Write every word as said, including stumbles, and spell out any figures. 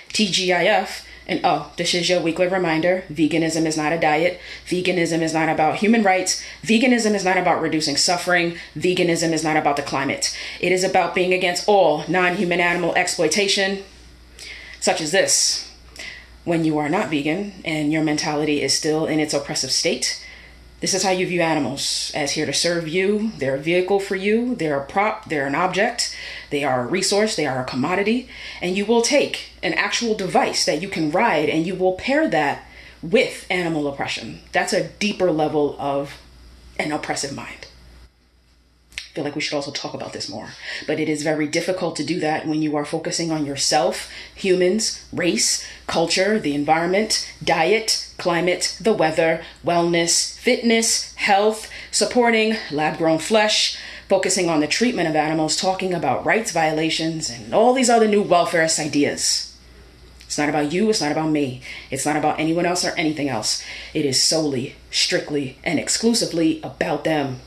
T G I F. And oh, this is your weekly reminder. Veganism is not a diet. Veganism is not about human rights. Veganism is not about reducing suffering. Veganism is not about the climate. It is about being against all non-human animal exploitation, such as this. When you are not vegan and your mentality is still in its oppressive state, this is how you view animals: as here to serve you. They're a vehicle for you. They're a prop. They're an object. They are a resource. They are a commodity. And you will take an actual device that you can ride and you will pair that with animal oppression. That's a deeper level of an oppressive mind. I feel like we should also talk about this more. But it is very difficult to do that when you are focusing on yourself, humans, race, culture, the environment, diet, climate, the weather, wellness, fitness, health, supporting lab-grown flesh, focusing on the treatment of animals, talking about rights violations, and all these other new welfarist ideas. It's not about you. It's not about me. It's not about anyone else or anything else. It is solely, strictly, and exclusively about them.